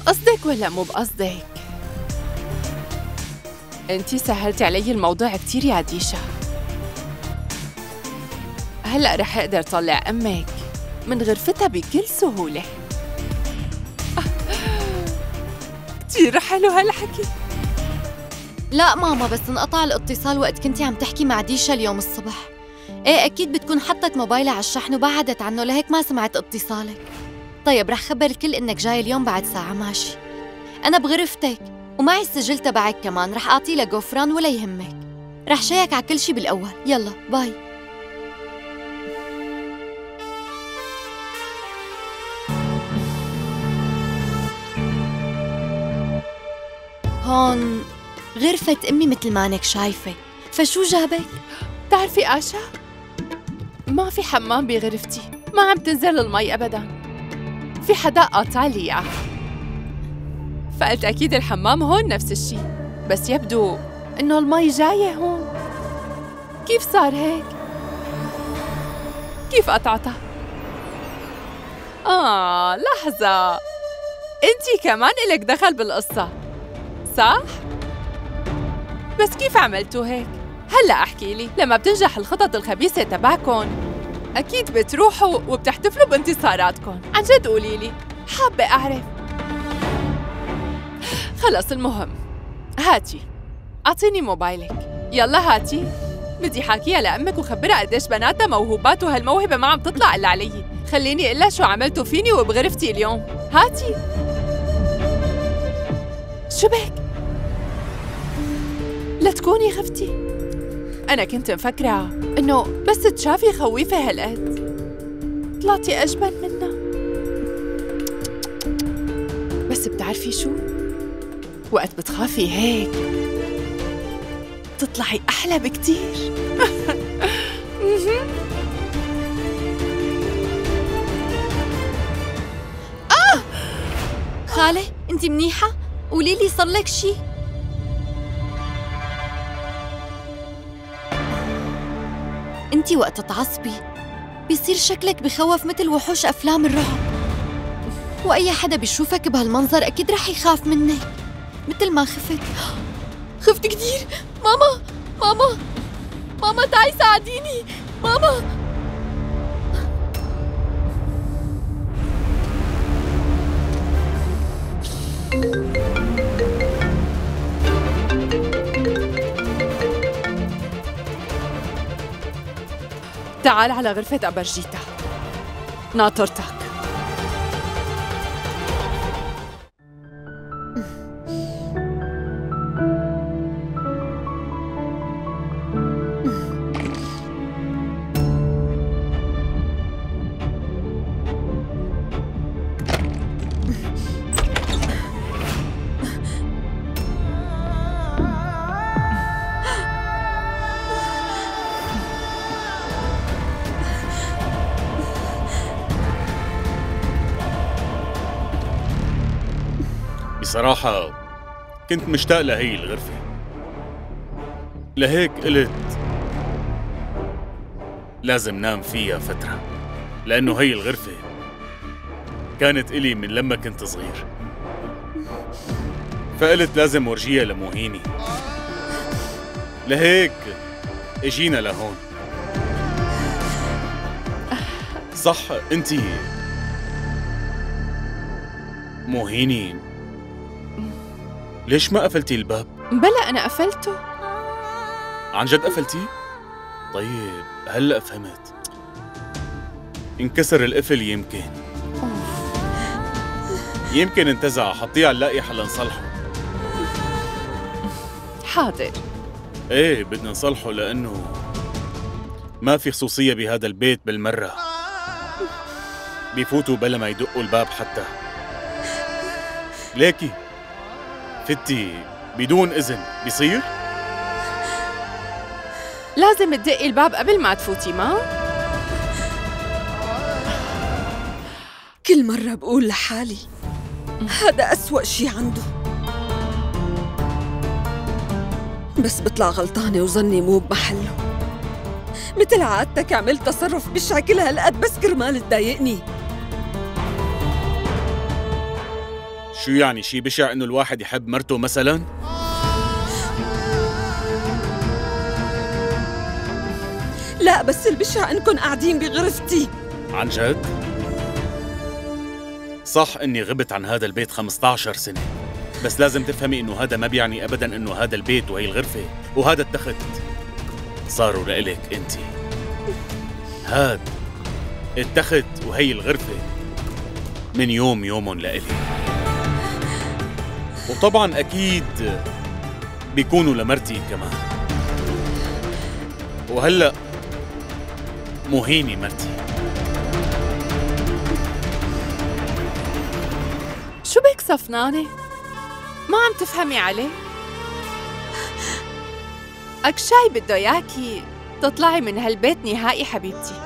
بقصدك ولا مو بقصدك؟ انتي سهلتي علي الموضوع كتير يا ديشا. هلأ رح أقدر طلع أمك من غرفتها بكل سهولة. كتير حلو هالحكي. لا ماما، بس انقطع الاتصال وقت كنتي عم تحكي مع ديشا اليوم الصبح. ايه أكيد بتكون حطت موبايلها على الشحن وبعدت عنه، لهيك ما سمعت اتصالك. طيب رح خبر الكل إنك جاي اليوم بعد ساعة. ماشي، أنا بغرفتك ومعي السجل تبعك كمان، رح أعطيه لغفران ولا يهمك. رح شيك على كل شي بالأول. يلا باي. هون غرفة أمي مثل ما إنك شايفة، فشو جابك؟ بتعرفي آشا؟ ما في حمام بغرفتي، ما عم تنزل المي أبداً. في حدا قاطع لي إياه، فقلت أكيد الحمام هون نفس الشي، بس يبدو إنه المي جاية هون. كيف صار هيك؟ كيف قطعتها؟ لحظة، أنتي كمان إلك دخل بالقصة، صح؟ بس كيف عملتوا هيك؟ هلأ احكي لي. لما بتنجح الخطط الخبيثة تبعكن أكيد بتروحوا وبتحتفلوا بانتصاراتكن. عن جد قولي لي، حابة أعرف. خلص المهم، هاتي أعطيني موبايلك. يلا هاتي، بدي حاكيها لأمك وخبرها قديش بناتها موهوبات وهالموهبة ما عم تطلع إلا علي. خليني أقلها شو عملتوا فيني وبغرفتي اليوم. هاتي. شو بك؟ لا تكوني خفتي. أنا كنت مفكرة إنه بس تشافي خويفة هالقد، طلعتي أجبن منها. بس بتعرفي شو؟ وقت بتخافي هيك تطلعي أحلى بكتير. خالة أنتِ منيحة؟ قولي لي صار لك شي؟ أنتِ وقت تعصبي بيصير شكلك بخوف مثل وحوش أفلام الرعب، وأي حدا بيشوفك بهالمنظر أكيد رح يخاف منك مثل ما خفت. خفت كتير. ماما ماما ماما تعي ساعديني ماما. تعال على غرفة أبرجيتا، ناطرتك. بصراحة كنت مشتاق لهي الغرفة، لهيك قلت لازم نام فيها فترة، لأنه هي الغرفة كانت إلي من لما كنت صغير، فقلت لازم ورجيها لموهيني، لهيك اجينا لهون. صح انتي موهيني، ليش ما قفلتي الباب؟ بلا أنا قفلته. عن جد قفلتيه؟ طيب هلأ فهمت، انكسر القفل. يمكن انتزع. حطيه على اللائحة لنصلحه. حاضر. ايه بدنا نصلحه لأنه ما في خصوصية بهذا البيت بالمرة، بيفوتوا بلا ما يدقوا الباب حتى. ليكي فتي بدون إذن بيصير؟ لازم تدقي الباب قبل ما تفوتي. ما كل مرة بقول لحالي هذا أسوأ شي عنده، بس بطلع غلطانة وظني مو بمحله. مثل عادتك عملت تصرف بالشكل هالقد بس كرمال تضايقني. شو يعني شي بشع إنه الواحد يحب مرته مثلاً؟ لا بس البشع إنكم قاعدين بغرفتي. عن جد؟ صح إني غبت عن هذا البيت 15 سنة، بس لازم تفهمي إنه هذا ما بيعني أبداً إنه هذا البيت وهي الغرفة وهذا التخت صاروا لإلك أنتِ. هاد التخت وهي الغرفة من يومن لإلي، وطبعاً أكيد بيكونوا لمرتي كمان. وهلأ مو هيني مرتي. شو بك صفنانة؟ ما عم تفهمي عليه؟ أكشاي بده ياكي تطلعي من هالبيت نهائي حبيبتي.